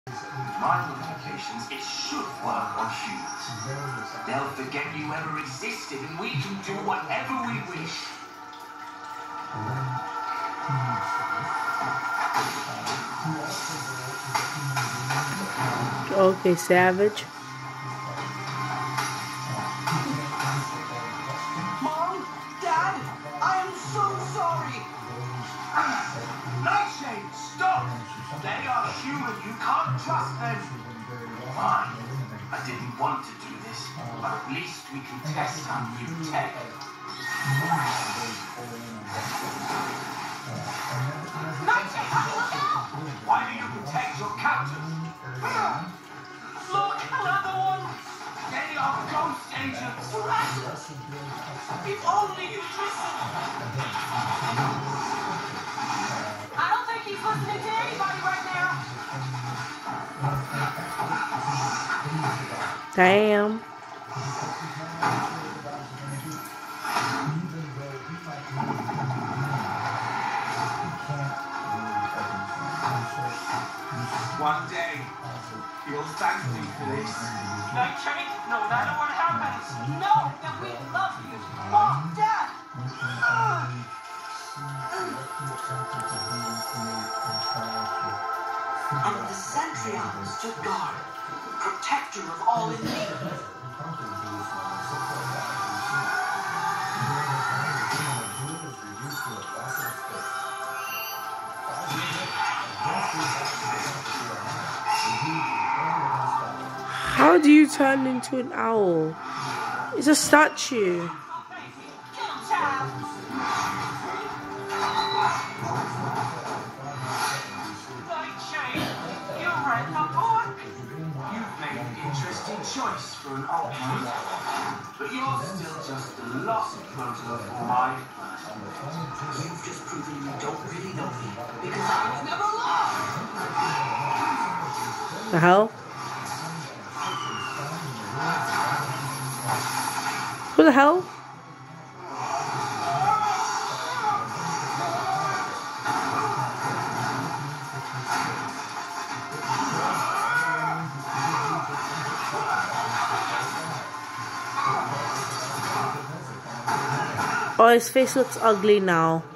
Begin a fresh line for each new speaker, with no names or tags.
My modifications, it should work on humans. They'll forget you ever existed, and we can do whatever we wish.
Okay, Savage.
Mom? Dad? I am so sorry! Nightshade, stop! They are human, you can't trust them! Fine, I didn't want to do this, but at least we can test our new tech. Nightshade, look out! Why do you protect your captors? Look, another one! They are ghost agents! If only you listened! I don't think he's listening to anybody right now!
Damn.
One day, you'll thank me for this. Nightshade? No, that don't want to happen. No, that we love you. Mom, Dad! And the Centurions took guard, protector of all in need.
How do you turn into an owl? It's a statue.
You've made an interesting choice for an alternate, but you're still just a lost proto-5. You've just proven you don't really know me, because I was never lost!
The hell? Who the hell? Oh, his face looks ugly now.